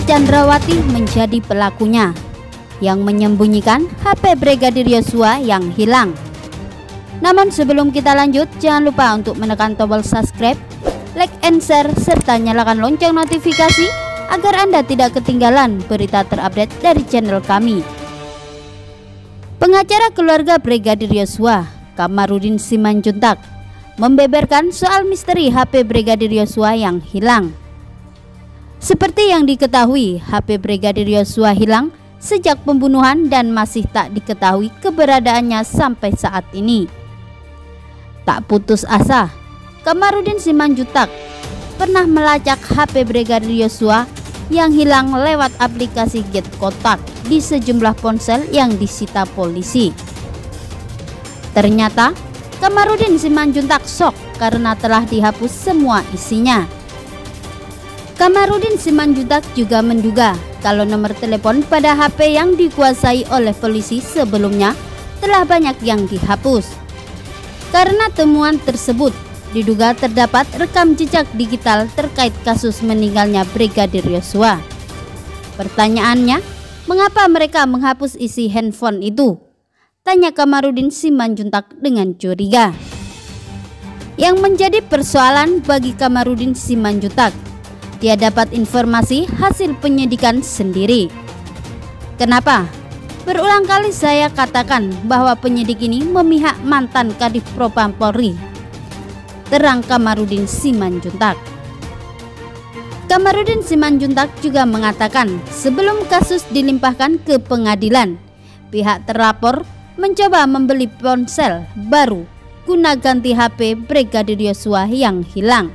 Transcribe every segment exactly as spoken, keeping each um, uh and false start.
Chandrawati menjadi pelakunya yang menyembunyikan H P Brigadir Yosua yang hilang. Namun sebelum kita lanjut, jangan lupa untuk menekan tombol subscribe, like and share, serta nyalakan lonceng notifikasi agar Anda tidak ketinggalan berita terupdate dari channel kami. Pengacara keluarga Brigadir Yosua, Kamarudin Simanjuntak, membeberkan soal misteri H P Brigadir Yosua yang hilang. Seperti yang diketahui, H P Brigadir Yosua hilang sejak pembunuhan dan masih tak diketahui keberadaannya sampai saat ini. Tak putus asa, Kamarudin Simanjuntak pernah melacak H P Brigadir Yosua yang hilang lewat aplikasi Get Kotak di sejumlah ponsel yang disita polisi. Ternyata Kamarudin Simanjuntak shock karena telah dihapus semua isinya. Kamarudin Simanjuntak juga menduga kalau nomor telepon pada H P yang dikuasai oleh polisi sebelumnya telah banyak yang dihapus. Karena temuan tersebut diduga terdapat rekam jejak digital terkait kasus meninggalnya Brigadir Yosua. Pertanyaannya, mengapa mereka menghapus isi handphone itu? Tanya Kamarudin Simanjuntak dengan curiga. Yang menjadi persoalan bagi Kamarudin Simanjuntak, dia dapat informasi hasil penyidikan sendiri. Kenapa? Berulang kali saya katakan bahwa penyidik ini memihak mantan Kadif Propam Polri, terang Kamarudin Simanjuntak. Kamarudin Simanjuntak juga mengatakan sebelum kasus dilimpahkan ke pengadilan, pihak terlapor mencoba membeli ponsel baru guna ganti H P Brigadir Yosua yang hilang.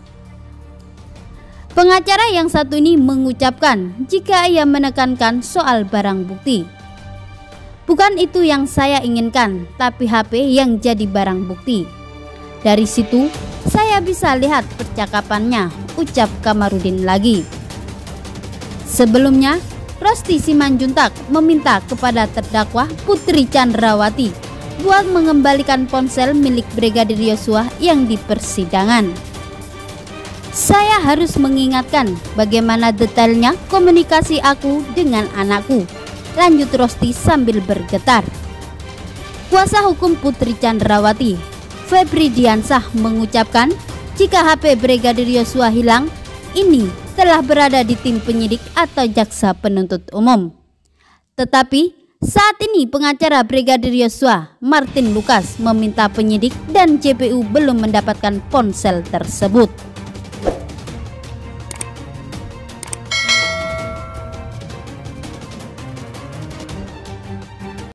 Pengacara yang satu ini mengucapkan jika ia menekankan soal barang bukti. Bukan itu yang saya inginkan, tapi H P yang jadi barang bukti. Dari situ saya bisa lihat percakapannya, ucap Kamarudin lagi. Sebelumnya, Rosti Simanjuntak meminta kepada terdakwa Putri Chandrawati buat mengembalikan ponsel milik Brigadir Yosua yang di persidangan. Saya harus mengingatkan bagaimana detailnya komunikasi aku dengan anakku, lanjut Rosti sambil bergetar. Kuasa hukum Putri Chandrawati, Febri Diansah, mengucapkan jika H P Brigadir Yosua hilang, ini telah berada di tim penyidik atau jaksa penuntut umum. Tetapi saat ini pengacara Brigadir Yosua, Martin Lucas, meminta penyidik dan J P U belum mendapatkan ponsel tersebut.